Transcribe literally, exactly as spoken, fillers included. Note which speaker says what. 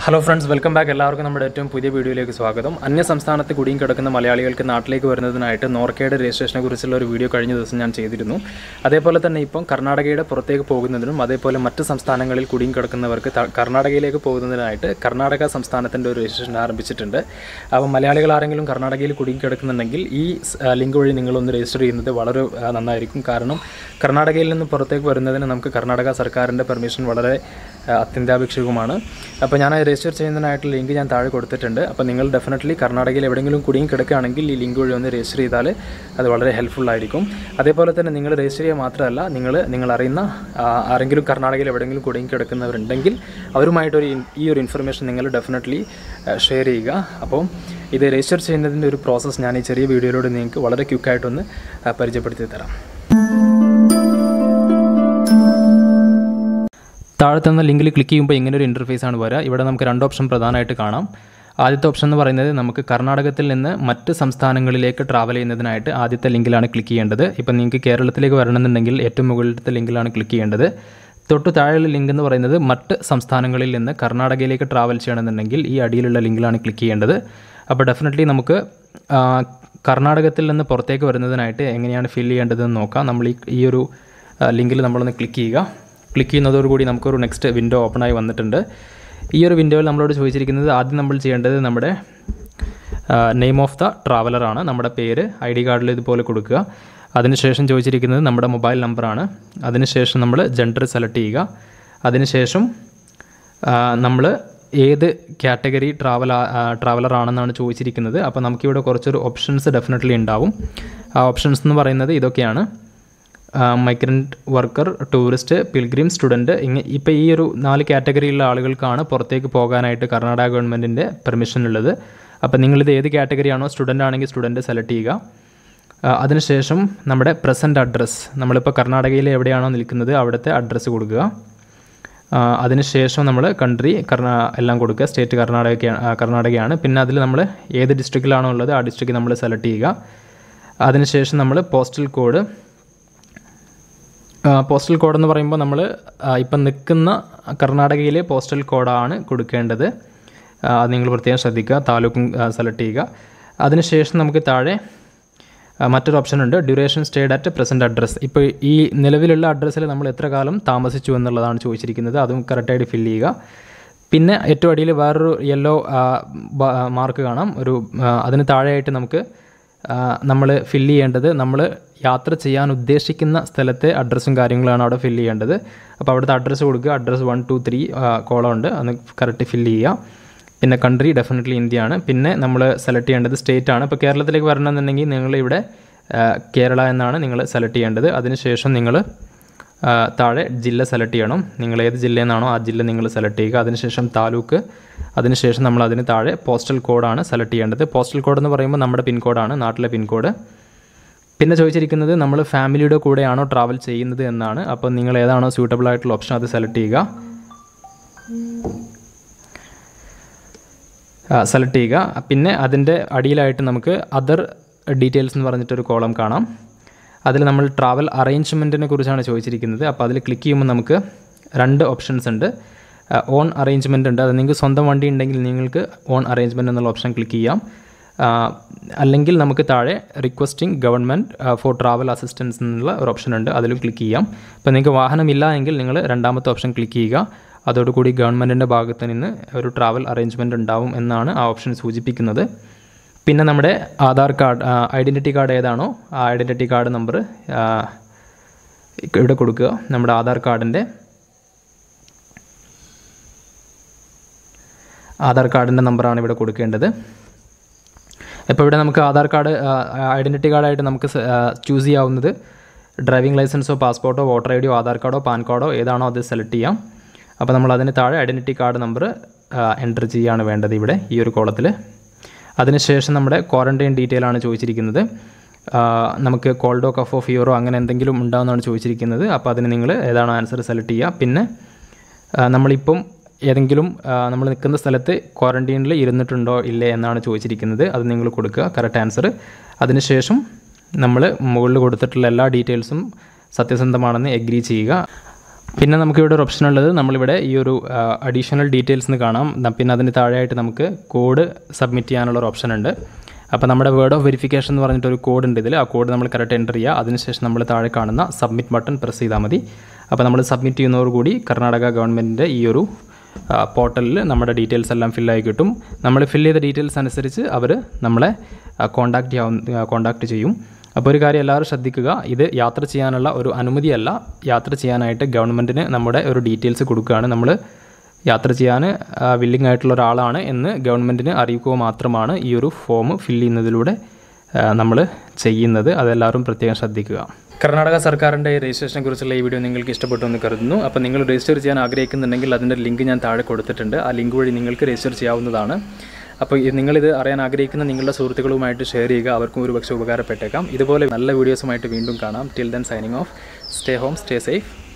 Speaker 1: Hello friends, welcome back. എല്ലാവർക്കും നമ്മുടെ ഏറ്റവും പുതിയ വീഡിയോയിലേക്ക് സ്വാഗതം. അന്യ സംസ്ഥാനത്ത് കുടുങ്ങി കിടക്കുന്ന മലയാളികൾക്ക് നാട്ടിലേക്ക് വരുന്നതിനായിട്ട് നോർക്കയുടെ രജിസ്ട്രേഷനെ കുറിച്ചുള്ള ഒരു വീഡിയോ കഴിഞ്ഞ ദിവസം ഞാൻ ചെയ്തിരുന്നു. അതേപോലെ തന്നെ ഇപ്പം കർണാടകയുടെ പുറത്തേക്ക് പോകുന്നതിനും അതേപോലെ മറ്റ് സംസ്ഥാനങ്ങളിൽ കുടുങ്ങി കിടക്കുന്നവർക്ക് കർണാടകയിലേക്ക് പോകുന്നതിനായിട്ട് കർണാടക സംസ്ഥാനത്തിൻ്റെ ഒരു രജിസ്ട്രേഷൻ ആരംഭിച്ചിട്ടുണ്ട്. അപ്പോൾ മലയാളികൾ ആരെങ്കിലും കർണാടകയിൽ കുടുങ്ങി കിടക്കുന്നുണ്ടെങ്കിൽ ഈ ലിങ്ക് വഴി നിങ്ങളൊന്ന് രജിസ്റ്റർ ചെയ്യുന്നത് വളരെ നന്നായിരിക്കും. കാരണം കർണാടകയിൽ നിന്ന് പുറത്തേക്ക് വരുന്നതിന് നമുക്ക് കർണാടക സർക്കാരിൻ്റെ പെർമിഷൻ വളരെ അത്യന്താപേക്ഷിതവുമാണ്. അപ്പോൾ ഞാൻ രജിസ്റ്റർ ചെയ്യുന്നതിനായിട്ടുള്ള ലിങ്ക് ഞാൻ താഴെ കൊടുത്തിട്ടുണ്ട്. അപ്പോൾ നിങ്ങൾ ഡെഫിനറ്റ്ലി കർണാടകയിൽ എവിടെയെങ്കിലും കുടുങ്ങി കിടക്കുകയാണെങ്കിൽ ഈ ലിങ്ക് വഴി ഒന്ന് രജിസ്റ്റർ ചെയ്താൽ അത് വളരെ ഹെൽപ്ഫുള്ളായിരിക്കും. അതേപോലെ തന്നെ നിങ്ങൾ രജിസ്റ്റർ ചെയ്യുക മാത്രമല്ല, നിങ്ങൾ നിങ്ങൾ അറിയുന്ന ആരെങ്കിലും കർണാടകയിൽ എവിടെയെങ്കിലും കുടുങ്ങി കിടക്കുന്നവരുണ്ടെങ്കിൽ അവരുമായിട്ടൊരു ഈ ഒരു ഇൻഫർമേഷൻ നിങ്ങൾ ഡെഫിനറ്റ്ലി ഷെയർ ചെയ്യുക. അപ്പോൾ ഇത് രജിസ്റ്റർ ചെയ്യുന്നതിൻ്റെ ഒരു പ്രോസസ്സ് ഞാൻ ഈ ചെറിയ വീഡിയോയിലൂടെ നിങ്ങൾക്ക് വളരെ ക്വിക്കായിട്ടൊന്ന് പരിചയപ്പെടുത്തി തരാം. താഴെ തന്ന ലിങ്കിൽ ക്ലിക്ക് ചെയ്യുമ്പോൾ ഇങ്ങനെ ഒരു ഇൻ്റർഫേസ് ആണ് വരിക. ഇവിടെ നമുക്ക് രണ്ട് ഓപ്ഷൻ പ്രധാനമായിട്ട് കാണാം. ആദ്യത്തെ ഓപ്ഷൻ എന്ന് പറയുന്നത് നമുക്ക് കർണാടകത്തിൽ നിന്ന് മറ്റ് സംസ്ഥാനങ്ങളിലേക്ക് ട്രാവൽ ചെയ്യുന്നതിനായിട്ട് ആദ്യത്തെ ലിങ്കിലാണ് ക്ലിക്ക് ചെയ്യേണ്ടത്. ഇപ്പം നിങ്ങൾക്ക് കേരളത്തിലേക്ക് വരണമെന്നുണ്ടെങ്കിൽ ഏറ്റവും മുകളിലത്തെ ലിങ്കിലാണ് ക്ലിക്ക് ചെയ്യേണ്ടത്. തൊട്ട് താഴെയുള്ള ലിങ്ക് എന്ന് പറയുന്നത് മറ്റ് സംസ്ഥാനങ്ങളിൽ നിന്ന് കർണാടകയിലേക്ക് ട്രാവൽ ചെയ്യണമെന്നുണ്ടെങ്കിൽ ഈ അടിയിലുള്ള ലിങ്കിലാണ് ക്ലിക്ക് ചെയ്യേണ്ടത്. അപ്പോൾ ഡെഫിനറ്റ്ലി നമുക്ക് കർണാടകത്തിൽ നിന്ന് പുറത്തേക്ക് വരുന്നതിനായിട്ട് എങ്ങനെയാണ് ഫില്ല് ചെയ്യേണ്ടതെന്ന് നോക്കാം. നമ്മൾ ഈ ഈ ഒരു ലിങ്കിൽ നമ്മളൊന്ന് ക്ലിക്ക് ചെയ്യുക. ക്ലിക്ക് ചെയ്യുന്നതോടുകൂടി നമുക്കൊരു നെക്സ്റ്റ് വിൻഡോ ഓപ്പണായി വന്നിട്ടുണ്ട്. ഈ ഒരു വിൻഡോയിൽ നമ്മളോട് ചോദിച്ചിരിക്കുന്നത് ആദ്യം നമ്മൾ ചെയ്യേണ്ടത് നമ്മുടെ നെയിം ഓഫ് ദ ട്രാവലറാണ്. നമ്മുടെ പേര് ഐ ഡി കാർഡിൽ ഇതുപോലെ കൊടുക്കുക. അതിനുശേഷം ചോദിച്ചിരിക്കുന്നത് നമ്മുടെ മൊബൈൽ നമ്പറാണ്. അതിനുശേഷം നമ്മൾ ജെൻഡർ സെലക്ട് ചെയ്യുക. അതിനുശേഷം നമ്മൾ ഏത് കാറ്റഗറി ട്രാവൽ ട്രാവലറാണെന്നാണ് ചോദിച്ചിരിക്കുന്നത്. അപ്പോൾ നമുക്കിവിടെ കുറച്ചൊരു ഓപ്ഷൻസ് ഡെഫിനറ്റ്ലി ഉണ്ടാവും. ആ ഓപ്ഷൻസ് എന്ന് പറയുന്നത് ഇതൊക്കെയാണ്: migrant worker, tourist, pilgrim, student. ഇങ്ങനെ ഇപ്പോൾ ഈ ഒരു നാല് കാറ്റഗറിയിലുള്ള ആളുകൾക്കാണ് പുറത്തേക്ക് പോകാനായിട്ട് കർണാടക ഗവൺമെൻറ്റിൻ്റെ പെർമിഷൻ ഉള്ളത്. അപ്പോൾ നിങ്ങളിത് ഏത് കാറ്റഗറിയാണോ, സ്റ്റുഡൻ്റ് ആണെങ്കിൽ സ്റ്റുഡൻറ്റ് സെലക്ട് ചെയ്യുക. അതിനുശേഷം നമ്മുടെ പ്രസൻറ്റ് അഡ്രസ്സ്, നമ്മളിപ്പോൾ കർണാടകയിൽ എവിടെയാണോ നിൽക്കുന്നത് അവിടുത്തെ അഡ്രസ്സ് കൊടുക്കുക. അതിനുശേഷം നമ്മൾ കൺട്രി കർണാ എല്ലാം കൊടുക്കുക. സ്റ്റേറ്റ് കർണാടക കർണാടകയാണ്. പിന്നെ അതിൽ നമ്മൾ ഏത് ഡിസ്ട്രിക്റ്റിലാണോ ഉള്ളത് ആ ഡിസ്ട്രിക്റ്റ് നമ്മൾ സെലക്ട് ചെയ്യുക. അതിനുശേഷം നമ്മൾ പോസ്റ്റൽ കോഡ് പോസ്റ്റൽ കോഡ് എന്ന് പറയുമ്പോൾ നമ്മൾ ഇപ്പം നിൽക്കുന്ന കർണാടകയിലെ പോസ്റ്റൽ കോഡാണ് കൊടുക്കേണ്ടത്. അത് നിങ്ങൾ പ്രത്യേകം ശ്രദ്ധിക്കുക. താലൂക്കും സെലക്ട് ചെയ്യുക. അതിനുശേഷം നമുക്ക് താഴെ മറ്റൊരു ഓപ്ഷൻ ഉണ്ട്, duration stayed at present address. ഇപ്പോൾ ഈ നിലവിലുള്ള അഡ്രസ്സിൽ നമ്മൾ എത്ര കാലം താമസിച്ചു എന്നുള്ളതാണ് ചോദിച്ചിരിക്കുന്നത്. അതും കറക്റ്റായിട്ട് ഫില്ല് ചെയ്യുക. പിന്നെ ഏറ്റവും അടിയിൽ വേറൊരു യെല്ലോ മാർക്ക് കാണാം. ഒരു അതിന് താഴെയായിട്ട് നമുക്ക് നമ്മൾ ഫില്ല് ചെയ്യേണ്ടത് നമ്മൾ യാത്ര ചെയ്യാൻ ഉദ്ദേശിക്കുന്ന സ്ഥലത്തെ അഡ്രസ്സും കാര്യങ്ങളാണ് അവിടെ ഫില്ല് ചെയ്യേണ്ടത്. അപ്പോൾ അവിടുത്തെ അഡ്രസ്സ് കൊടുക്കുക. Address one two three column ഉണ്ട്, അത് കറക്റ്റ് ഫില്ല് ചെയ്യുക. പിന്നെ കൺട്രി ഡെഫിനറ്റ്ലി ഇന്ത്യയാണ്. പിന്നെ നമ്മൾ സെലക്ട് ചെയ്യേണ്ടത് സ്റ്റേറ്റ് ആണ്. ഇപ്പോൾ കേരളത്തിലേക്ക് വരണമെന്നുണ്ടെങ്കിൽ നിങ്ങൾ ഇവിടെ കേരള എന്നാണ് നിങ്ങൾ സെലക്ട് ചെയ്യേണ്ടത്. അതിനുശേഷം നിങ്ങൾ താഴെ ജില്ല സെലക്ട് ചെയ്യണം. നിങ്ങൾ ഏത് ജില്ലയിൽ നിന്നാണോ ആ ജില്ല നിങ്ങൾ സെലക്ട് ചെയ്യുക. അതിനുശേഷം താലൂക്ക്. അതിനുശേഷം നമ്മൾ അതിന് താഴെ പോസ്റ്റൽ കോഡാണ് സെലക്ട് ചെയ്യേണ്ടത്. പോസ്റ്റൽ കോഡ് എന്ന് പറയുമ്പോൾ നമ്മുടെ പിൻകോഡാണ്, നാട്ടിലെ പിൻകോഡ്. പിന്നെ ചോദിച്ചിരിക്കുന്നത് നമ്മൾ ഫാമിലിയുടെ കൂടെയാണോ ട്രാവൽ ചെയ്യുന്നത് എന്നാണ്. അപ്പോൾ നിങ്ങൾ ഏതാണോ സ്യൂട്ടബിൾ ആയിട്ടുള്ള ഓപ്ഷൻ അത് സെലക്ട് ചെയ്യുക സെലക്ട് ചെയ്യുക പിന്നെ അതിൻ്റെ അടിയിലായിട്ട് നമുക്ക് അതർ ഡീറ്റെയിൽസ് എന്ന് പറഞ്ഞിട്ടൊരു കോളം കാണാം. അതിൽ നമ്മൾ ട്രാവൽ അറേഞ്ച്മെൻറ്റിനെ കുറിച്ചാണ് ചോദിച്ചിരിക്കുന്നത്. അപ്പോൾ അതിൽ ക്ലിക്ക് ചെയ്യുമ്പോൾ നമുക്ക് രണ്ട് ഓപ്ഷൻസ് ഉണ്ട്. ഓൺ അറേഞ്ച്മെൻറ്റ് ഉണ്ട്. അത് നിങ്ങൾക്ക് സ്വന്തം വണ്ടി ഉണ്ടെങ്കിൽ നിങ്ങൾക്ക് ഓൺ അറേഞ്ച്മെൻറ്റ് എന്നുള്ള ഓപ്ഷൻ ക്ലിക്ക് ചെയ്യാം. അല്ലെങ്കിൽ നമുക്ക് താഴെ requesting government for travel assistance എന്നുള്ള ഒരു ഓപ്ഷൻ ഉണ്ട്, അതിലും ക്ലിക്ക് ചെയ്യാം. അപ്പോൾ നിങ്ങൾക്ക് വാഹനമില്ല എങ്കിൽ നിങ്ങൾ രണ്ടാമത്തെ ഓപ്ഷൻ ക്ലിക്ക് ചെയ്യുക. അതോടുകൂടി ഗവൺമെൻറ്റിൻ്റെ ഭാഗത്ത് നിന്ന് ഒരു ട്രാവൽ അറേഞ്ച്മെൻറ്റ് ഉണ്ടാവും എന്നാണ് ആ ഓപ്ഷൻ സൂചിപ്പിക്കുന്നത്. പിന്നെ നമ്മുടെ ആധാർ കാർഡ്, ഐഡൻറ്റിറ്റി കാർഡ് ഏതാണോ ആ ഐഡൻറ്റിറ്റി കാർഡ് നമ്പർ ഇവിടെ കൊടുക്കുക. നമ്മുടെ ആധാർ കാർഡിൻ്റെ ആധാർ കാർഡിൻ്റെ നമ്പറാണ് ഇവിടെ കൊടുക്കേണ്ടത്. ഇപ്പോൾ ഇവിടെ നമുക്ക് ആധാർ കാർഡ് ഐഡൻറ്റിറ്റി കാർഡായിട്ട് നമുക്ക് ചൂസ് ചെയ്യാവുന്നത് ഡ്രൈവിംഗ് ലൈസൻസോ പാസ്പോർട്ടോ വോട്ടർ ഐ ഡിയോ ആധാർ കാർഡോ പാൻ കാർഡോ ഏതാണോ അത് സെലക്ട് ചെയ്യാം. അപ്പോൾ നമ്മൾ അതിന് താഴെ ഐഡൻറ്റിറ്റി കാർഡ് നമ്പർ എൻ്റർ ചെയ്യുകയാണ് വേണ്ടത് ഇവിടെ ഈ ഒരു കോളത്തിൽ. അതിനുശേഷം നമ്മുടെ ക്വാറൻറ്റൈൻ ഡീറ്റെയിൽ ആണ് ചോദിച്ചിരിക്കുന്നത്. നമുക്ക് കോൾഡോ കഫോ ഫീവറോ അങ്ങനെ എന്തെങ്കിലും ഉണ്ടാകുമെന്നാണ് ചോദിച്ചിരിക്കുന്നത്. അപ്പോൾ അതിന് നിങ്ങൾ ഏതാണോ ആൻസർ സെലക്ട് ചെയ്യുക. പിന്നെ നമ്മളിപ്പം ഏതെങ്കിലും നമ്മൾ നിൽക്കുന്ന സ്ഥലത്ത് ക്വാറൻറ്റൈനിൽ ഇരുന്നിട്ടുണ്ടോ ഇല്ലേ എന്നാണ് ചോദിച്ചിരിക്കുന്നത്. അത് നിങ്ങൾ കൊടുക്കുക കറക്റ്റ് ആൻസർ. അതിനുശേഷം നമ്മൾ മുകളിൽ കൊടുത്തിട്ടുള്ള എല്ലാ ഡീറ്റെയിൽസും സത്യസന്ധമാണെന്ന് എഗ്രി ചെയ്യുക. പിന്നെ നമുക്കിവിടെ ഒരു ഓപ്ഷൻ ഉള്ളത് നമ്മളിവിടെ ഈ ഒരു അഡീഷണൽ ഡീറ്റെയിൽസ് എന്ന് കാണാം. പിന്നെ അതിന് താഴെയായിട്ട് നമുക്ക് കോഡ് സബ്മിറ്റ് ചെയ്യാനുള്ള ഒരു ഓപ്ഷൻ ഉണ്ട്. അപ്പോൾ നമ്മുടെ വേർഡ് ഓഫ് വെരിഫിക്കേഷൻ എന്ന് പറഞ്ഞിട്ടൊരു കോഡ് ഉണ്ട് ഇതിൽ. ആ കോഡ് നമ്മൾ കറക്റ്റ് എൻ്റർ ചെയ്യുക. അതിനുശേഷം നമ്മൾ താഴെ കാണുന്ന സബ്മിറ്റ് ബട്ടൺ പ്രസ് ചെയ്താൽ മതി. അപ്പോൾ നമ്മൾ സബ്മിറ്റ് ചെയ്യുന്നതോടുകൂടി കർണാടക ഗവൺമെൻറ്റിൻ്റെ ഈ ഒരു പോർട്ടലിൽ നമ്മുടെ ഡീറ്റെയിൽസ് എല്ലാം ഫില്ലായി കിട്ടും. നമ്മൾ ഫില്ല് ചെയ്ത ഡീറ്റെയിൽസ് അനുസരിച്ച് അവർ നമ്മളെ കോൺടാക്റ്റ് ചെയ്യാവുന്ന കോൺടാക്റ്റ് ചെയ്യും. അപ്പോൾ ഒരു കാര്യം എല്ലാവരും ശ്രദ്ധിക്കുക, ഇത് യാത്ര ചെയ്യാനുള്ള ഒരു അനുമതിയല്ല. യാത്ര ചെയ്യാനായിട്ട് ഗവൺമെൻറ്റിന് നമ്മുടെ ഒരു ഡീറ്റെയിൽസ് കൊടുക്കുകയാണ്. നമ്മൾ യാത്ര ചെയ്യാൻ വില്ലിംഗ് ആയിട്ടുള്ള ഒരാളാണ് എന്ന് ഗവൺമെൻറ്റിന് അറിയിക്കുക മാത്രമാണ് ഈ ഒരു ഫോം ഫില്ല് ചെയ്യുന്നതിലൂടെ നമ്മൾ ചെയ്യുന്നത്. അതെല്ലാവരും പ്രത്യേകം ശ്രദ്ധിക്കുക. കർണാടക സർക്കാരിൻ്റെ രജിസ്ട്രേഷനെ കുറിച്ചുള്ള ഈ വീഡിയോ നിങ്ങൾക്ക് ഇഷ്ടപ്പെട്ടു എന്ന് കരുതുന്നു. അപ്പോൾ നിങ്ങൾ രജിസ്റ്റർ ചെയ്യാൻ ആഗ്രഹിക്കുന്നുണ്ടെങ്കിൽ അതിൻ്റെ ലിങ്ക് ഞാൻ താഴെ കൊടുത്തിട്ടുണ്ട്. ആ ലിങ്ക് വഴി നിങ്ങൾക്ക് രജിസ്റ്റർ ചെയ്യാവുന്നതാണ്. അപ്പോൾ നിങ്ങളിത് അറിയാൻ ആഗ്രഹിക്കുന്ന നിങ്ങളുടെ സുഹൃത്തുക്കളുമായിട്ട് ഷെയർ ചെയ്യുക. അവർക്കും ഒരു പക്ഷേ ഉപകാരപ്പെട്ടേക്കാം. ഇതുപോലെ നല്ല വീഡിയോസുമായിട്ട് വീണ്ടും കാണാം. Till then signing off. Stay home, stay safe.